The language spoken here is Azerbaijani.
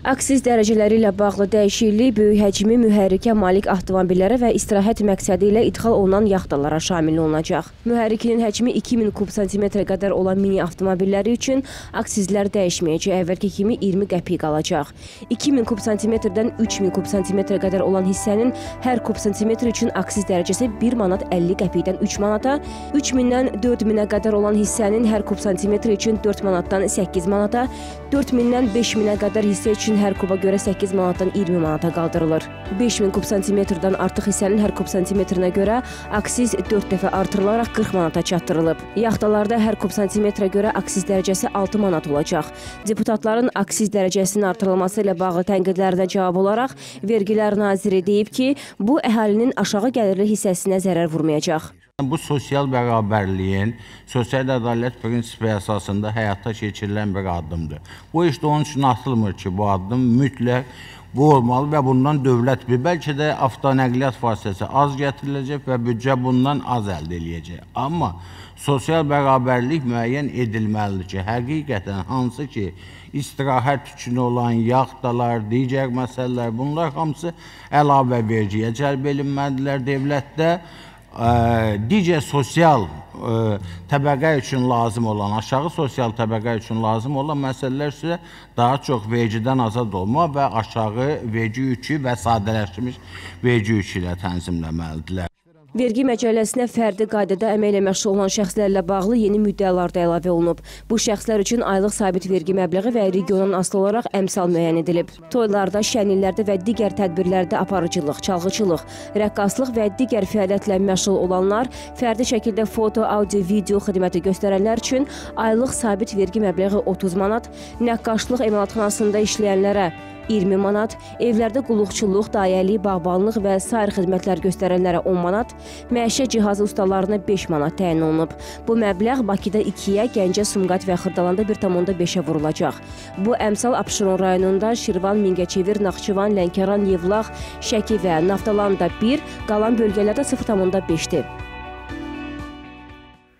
Aksiz dərəcələri ilə bağlı dəyişiklik böyük həcmi mühərrikə malik avtomobillərə və istirahət məqsədi ilə idxal olunan yaxtalara şamil olunacaq. Mühərrikinin həcmi 2000 kub santimetr qədər olan mini avtomobilləri üçün aksizlər dəyişməyəcək, əvvəlki kimi 20 qəpik qalacaq. 2000 kub santimetrdən 3000 kub santimetrə qədər olan hissənin hər kub santimetr üçün aksiz dərəcəsi 1 manat 50 qəpikdən 3 manata, 3000-dən 4000-ə qədər olan hissənin hər kub santimetr üçün 4 manatdan 8 manata, 4000-dən 5000-ə qədər hissə üçün hər kuba görə 8 manatdan 20 manata qaldırılır. 5000 kub santimetrdən artıq hissənin hər kub santimetrinə görə aksiz 4 dəfə artırılaraq 40 manata çatdırılıb. Yaxtalarda hər kub santimetrə görə aksiz dərəcəsi 6 manat olacaq. Deputatların aksiz dərəcəsinin artırılması ilə bağlı tənqidlərinə cavab olaraq Vergilər Naziri deyib ki, bu əhalinin aşağı gəlirli hissəsinə zərər vurmayacaq. Bu sosial bərabərliyin, sosial ədalət prinsipi əsasında həyata keçirilən bir addımdır. Bu işte onun üçün atılmır ki, bu addım mütləq bu olmalı və bundan dövlət bəlkə də avtonəqliyyat vasitəsi az gətiriləcək və büdcə bundan az əldə edəcək. Amma sosial bərabərlik müəyyən edilməlidir ki, həqiqətən hansı ki, istirahət üçün olan yaxtalar, digər məsələlər, bunlar hamısı əlavə vergiyə cəlb edilməlidirlər dövlətdə. Digər sosial təbəqə üçün lazım olan, aşağı sosial təbəqə üçün lazım olan məsələlər isə daha çox vergidən azad olma və aşağı vergi yükü və sadələşdirilmiş vergi yükü ilə tənzimləməlidirlər. Vergi məcəlləsinə fərdi qaydada əməklə məşğul olan şəxslərlə bağlı yeni müddəalar da əlavə olunub. Bu şəxslər üçün aylıq sabit vergi məbləği və regiondan asılı olaraq əmsal müəyyən edilib. Toylarda, şənliklərdə və digər tədbirlərdə aparıcılıq, çalğıçılıq, rəqqaslıq və digər fəaliyyətlə məşğul olanlar, fərdi şəkildə foto, audio, video xidməti göstərənlər üçün aylıq sabit vergi məbləği 30 manat, nəqqaşlıq emalatxanasında işləyənlərə 20 manat, evlərdə qulluqçuluq, dayəlik, bağbanlıq və sair xidmətlər göstərənlərə 10 manat, məişət cihazı ustalarına 5 manat təyin olunub. Bu məbləğ Bakıda 2-yə, Gəncə, Sumqayıt və Xırdalanda 1,5-ə vurulacaq. Bu əmsal Abşeron rayonunda Şirvan, Mingəçevir, Naxçıvan, Lənkəran, Yevlax, Şəki və Naftalanda 1, qalan bölgələrdə 0,5-dir.